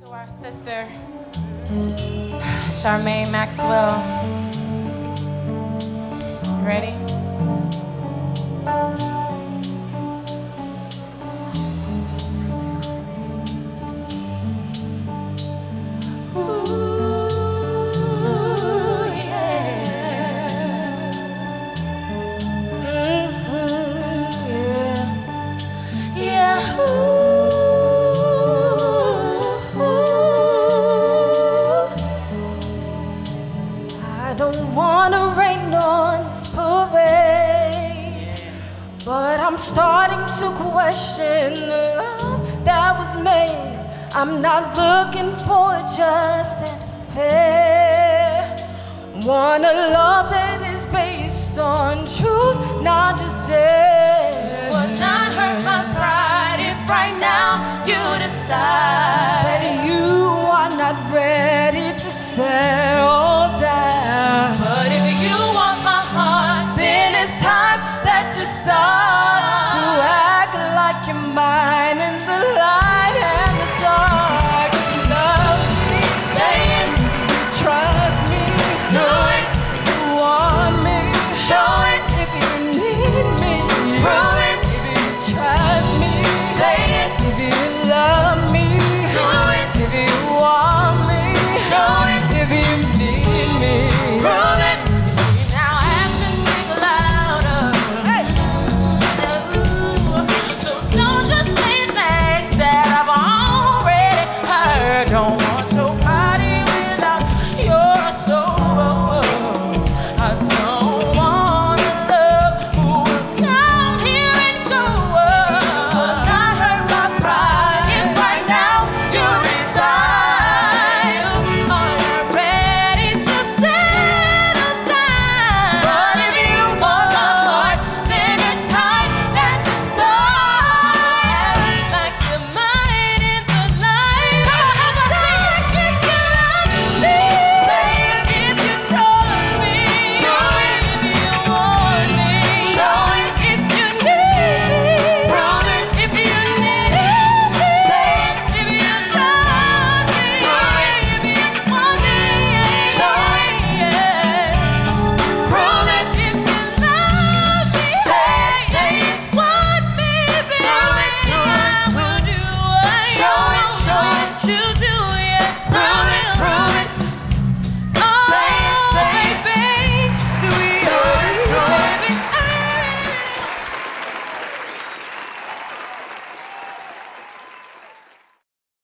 To our sister, Charmaine Maxwell. Ready? I don't wanna rain on this parade, but I'm starting to question the love that was made. I'm not looking for just an affair. Want a love that is based on truth, not just dare. Would not hurt my pride if right now you decide